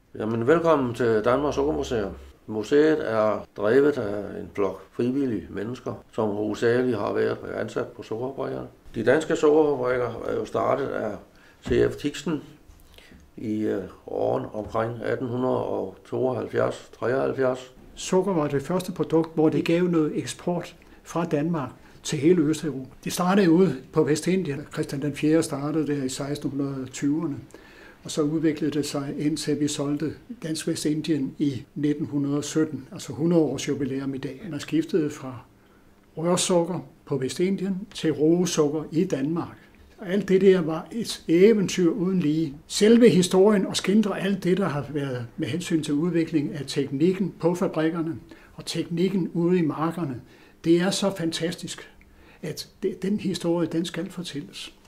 Jamen, velkommen til Danmarks Sukkermuseum. Museet er drevet af en flok frivillige mennesker, som hovedsageligt har været ansat på sukkerfabrikkerne. De danske sukkerfabrikker er jo startet af C.F. Tixen i årene omkring 1872-73. Sukker var det første produkt, hvor det gav noget eksport fra Danmark til hele Østeuropa. Det startede ude på Vestindien. Christian den 4. startede der i 1620'erne. Og så udviklede det sig, indtil vi solgte Dansk Vestindien i 1917, altså 100 års jubilæum i dag. Man skiftede fra rørsukker på Vestindien til roesukker i Danmark. Og alt det der var et eventyr uden lige. Selve historien og skildrer alt det, der har været med hensyn til udvikling af teknikken på fabrikkerne og teknikken ude i markerne, det er så fantastisk, at den historie, den skal fortælles.